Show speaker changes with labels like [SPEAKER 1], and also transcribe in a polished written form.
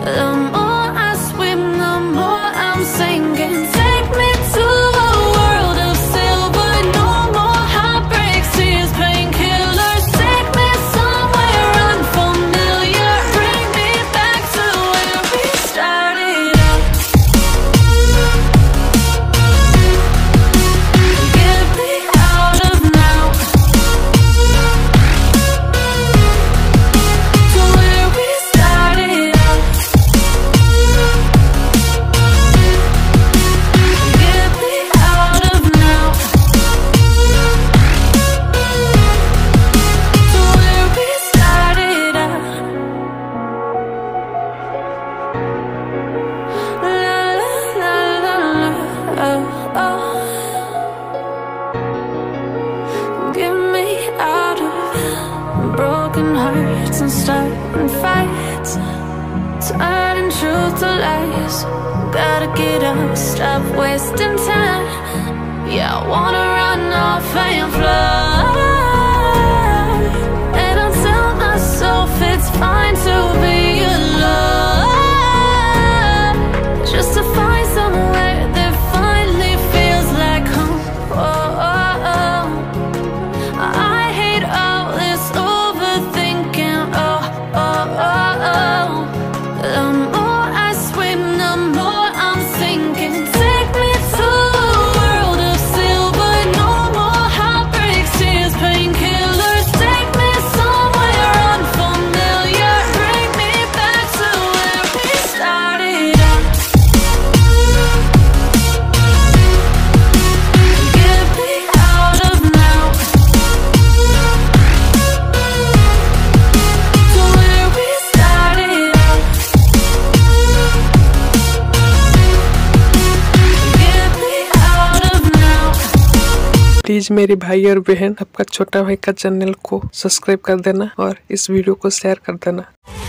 [SPEAKER 1] The more I swim, the more I'm sinking. Take me to a world of silver. No more heartbreaks, tears, painkillers. Take me somewhere unfamiliar. Bring me back to where we started out. Get me out of now. To where we started out. Get me out of now. To where we started out. La la la la la. Oh, oh. Get me out of broken hearts and starting fights, turning truth to lies. Gotta get up, stop wasting time. Yeah, I wanna run off and fly. And I'll tell myself it's fine to be alone, just to find somewhere that finally feels like home. Oh, oh, oh. I hate all this overthinking. Oh, oh, oh, oh. The more I swim, the more I'm sinking. Take me to a world of silver. No more heartbreaks, tears, painkillers. Take me somewhere unfamiliar. Bring me back to where we started out. Get me out of now. To where we started out. Get me out of now.
[SPEAKER 2] Please मेरे भाई और बहन, आपका छोटा भाई का channel को subscribe कर देना और इस वीडियो को शेयर कर देना।